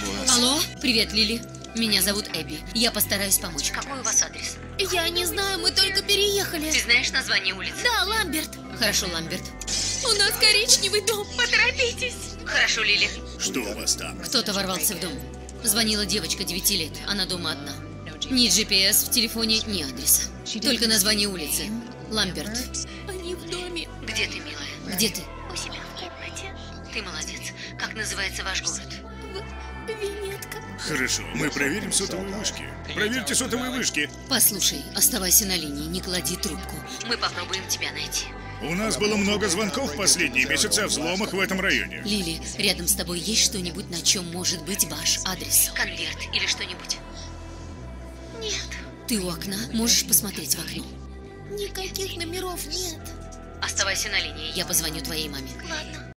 вас. Алло, привет, Лили. Меня зовут Эбби. Я постараюсь помочь. Какой у вас адрес? Я не знаю, мы только переехали. Ты знаешь название улицы? Да, Ламберт. Хорошо, Ламберт. У нас коричневый дом. Поторопитесь. Хорошо, Лили. Что у вас там? Кто-то ворвался в дом. Звонила девочка 9 лет. Она дома одна. Ни GPS в телефоне, ни адреса. Только название улицы. Ламберт. Они в доме. Где ты, милая? Где ты? У себя в комнате. Ты молодец. Как называется ваш город? Венетка. Хорошо, мы проверим сотовые вышки. Проверьте сотовые вышки. Послушай, оставайся на линии, не клади трубку. Мы попробуем тебя найти. У нас было много звонков в последние месяцы о взломах в этом районе. Лили, рядом с тобой есть что-нибудь, на чем может быть ваш адрес? Конверт или что-нибудь? Нет. Ты у окна? Можешь посмотреть в окно? Никаких номеров нет. Оставайся на линии, я позвоню твоей маме. Ладно.